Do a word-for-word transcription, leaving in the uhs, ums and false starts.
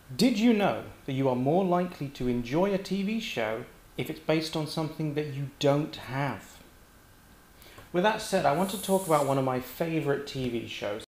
Did you know that you are more likely to enjoy a T V show if it's based on something that you don't have? With that said, I want to talk about one of my favorite T V shows.